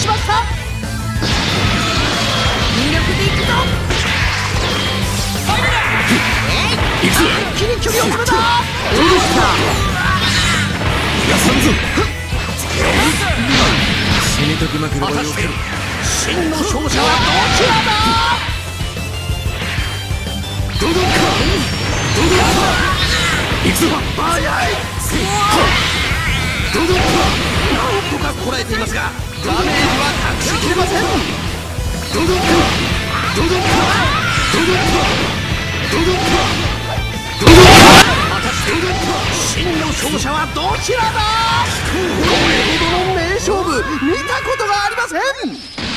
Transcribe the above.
しました。全力でいくぞ。一気に距離を取るな。どうした逃がさんぞ。死にたくなければよける。真の勝者はどちらだ。どうかどうか行くぞ。早い。どうかなんとかこらえていますがダメージは隠しきれません。どうかどうかどうかどうか果たして真の勝者はどちらだ。これほどの名勝負見たことがありません。